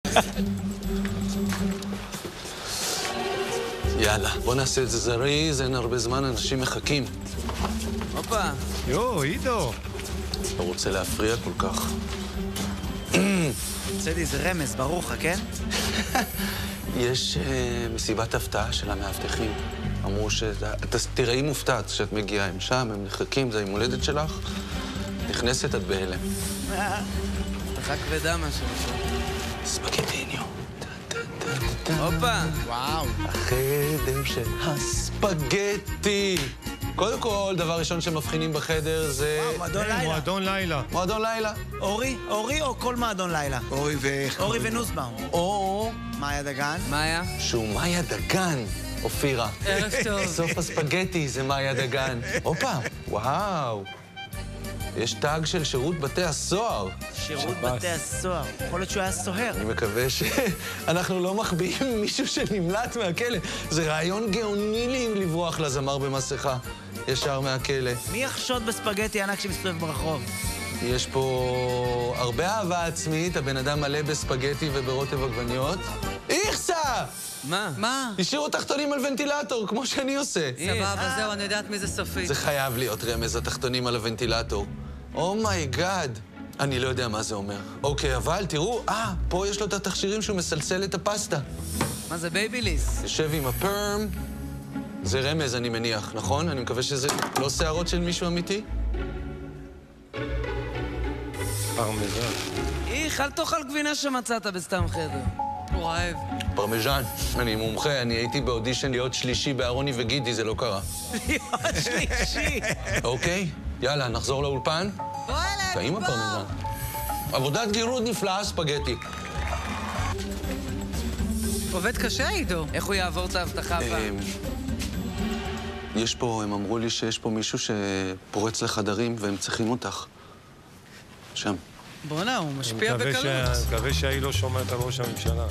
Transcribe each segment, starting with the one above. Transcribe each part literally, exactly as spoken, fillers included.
יאללה, בוא נעשה את זה זריז, אין הרבה זמן, אנשים מחכים. הופה. יו, עידו. אתה רוצה להפריע כל כך? צדי, זה רמז, ברור לך, כן? יש uh, מסיבת הפתעה של המאבטחים. אמרו שאתה תראי מופתעת כשאת מגיעה, הם שם, הם נחכים, זה היום הולדת שלך. נכנסת את בהלם. הבטחה כבדה משהו. ספגטיניו. הופה. וואו. החדר של הספגטי. קודם כל, דבר ראשון שמבחינים בחדר זה... מועדון לילה. מועדון לילה. מועדון לילה. אורי? אורי או כל מועדון לילה? אורי ו... אורי ונוסבאום. או... מאיה דגן? מאיה? שהוא מאיה דגן, אופירה. ערב טוב. סוף הספגטי זה מאיה דגן. הופה, וואו. יש טאג של שירות בתי הסוהר. שירות בתי הסוהר. יכול להיות שהוא היה סוהר. אני מקווה שאנחנו לא מחביאים מישהו שנמלט מהכלא. זה רעיון גאוני לי לברוח לזמר במסכה, ישר מהכלא. מי יחשוד בספגטי ענק שמסתובב ברחוב? יש פה הרבה אהבה עצמית, הבן אדם מלא בספגטי וברוטב עגבניות. איכסה! מה? מה? השאירו תחתונים על ונטילטור, כמו שאני עושה. סבבה, זהו, אני יודעת מי זה סופית. זה חייב להיות רמז, התחתונים על הוונטילטור. אומייגאד. אני לא יודע מה זה אומר. אוקיי, אבל תראו, אה, פה יש לו את התכשירים שהוא מסלסל את הפסטה. מה זה בייביליס? יושב עם הפרם. זה רמז, אני מניח, נכון? אני מקווה שזה לא שערות של מישהו אמיתי? פרמזן. איך, אל תאכל גבינה שמצאת בסתם חדר. הוא רעב. פרמיז'ן. אני מומחה, אני הייתי באודישן להיות שלישי בארוני וגידי, זה לא קרה. להיות שלישי. אוקיי, יאללה, נחזור לאולפן. בוא אליי, טעים הפרמיז'ן. עבודת גירוד נפלאה, ספגטי. עובד קשה, עידו. איך הוא יעבור את ההבטחה הבאה? יש פה, הם אמרו לי שיש פה מישהו שפורץ לחדרים והם צריכים אותך. שם. בוא'נה, הוא משפיע בקלות. אני מקווה שהיא לא שומעת על ראש הממשלה.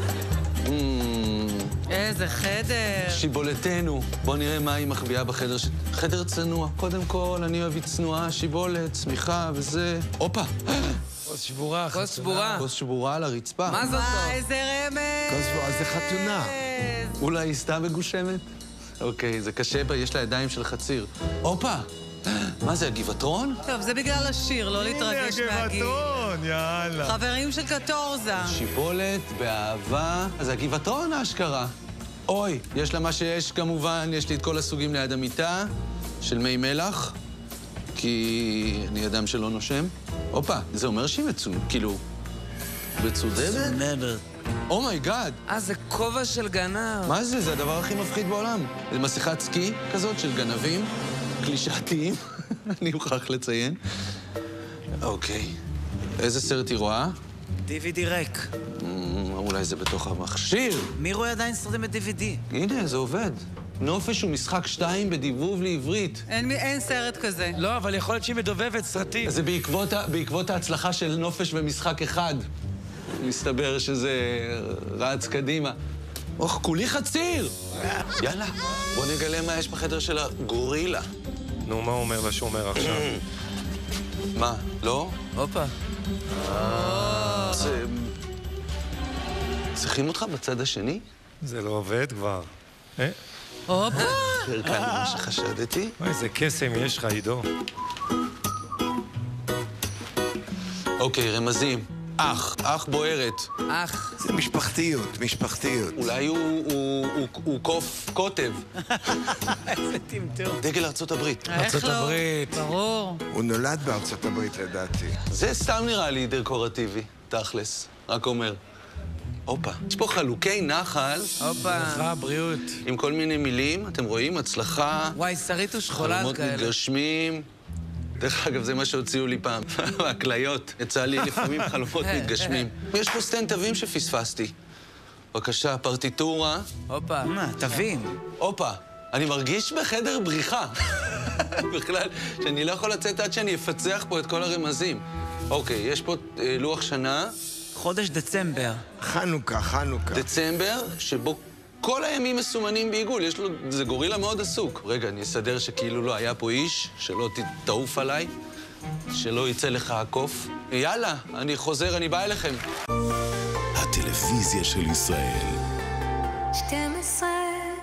איזה חדר. שיבולתנו. בוא נראה מה היא מחביאה בחדר. חדר צנוע. קודם כל, אני אוהב צנועה, שיבולת, צמיחה וזה. הופה! כוס שבורה. כוס שבורה. כוס שבורה על הרצפה. מה זאת וואי, זאת? איזה רמז. כוס שבורה, זה חתונה. אולי היא סתם מגושמת? אוקיי, זה קשה בה, יש לה ידיים של חציר. הופה! מה זה, הגבעתרון? טוב, זה בגלל השיר, לא להתרגש מהגיל. הגבעתרון, יאללה. חברים של קטורזה. שיבולת, באהבה. אז הגבעתרון האשכרה. אוי, יש לה מה שיש כמובן, יש לי את כל הסוגים ליד המיטה, של מי מלח, כי אני אדם שלא נושם. הופה, זה אומר שהיא מצוין, כאילו, מצודדת? מצודדת. אומייגאד. אה, זה כובע של גנב. מה זה? זה הדבר הכי מפחיד בעולם. זה מסכת סקי כזאת של גנבים, קלישאתיים, אני מוכרח לציין. אוקיי. איזה סרט היא רואה? די וי די ריק. אולי זה בתוך המכשיר. מי רואה עדיין סרטים ב-די וי די? הנה, זה עובד. נופש הוא משחק שתיים בדיבוב לעברית. אין, אין סרט כזה. לא, אבל יכול להיות שהיא מדובבת סרטים. זה בעקבות, בעקבות ההצלחה של נופש במשחק אחד. מסתבר שזה רץ קדימה. אוח, כולי חציר! יאללה, בוא נגלה מה יש בחדר של הגורילה. נו, מה אומר לשומר עכשיו? מה, לא? הופה. זה... צריכים אותך בצד השני? זה לא עובד כבר. אה? הופה. יותר קל ממה שחשדתי. איזה קסם יש לך, עידו. אוקיי, רמזים. אח, אח בוערת. אח. זה משפחתיות, משפחתיות. אולי הוא, הוא, הוא, הוא קוף קוטב. איזה טמטום. דגל ארצות הברית. איך לא? ברור. הוא נולד בארצות הברית, לדעתי. זה סתם נראה לי דקורטיבי, תכלס. רק אומר. הופה. יש פה חלוקי נחל. הופה. ברכה, בריאות. עם כל מיני מילים, אתם רואים? הצלחה. וואי, שרית ושחולת חלומות כאלה. מתגשמים. דרך אגב, זה מה שהוציאו לי פעם. הקליות. יצא לי לפעמים חלומות מתגשמים. יש פה סטנטבים שפספסתי. בבקשה, פרטיטורה. הופה. מה, תבין. הופה. אני מרגיש בחדר בריחה. בכלל, שאני לא יכול לצאת עד שאני אפצח פה את כל הרמזים. אוקיי, יש פה אה, לוח שנה. חודש דצמבר. חנוכה, חנוכה. דצמבר, שבו כל הימים מסומנים בעיגול. יש לו... זה גורילה מאוד עסוק. רגע, אני אסדר שכאילו לא היה פה איש, שלא תעוף עליי, שלא יצא לך הקוף. יאללה, אני חוזר, אני בא אליכם. הטלוויזיה של ישראל. שתים עשרה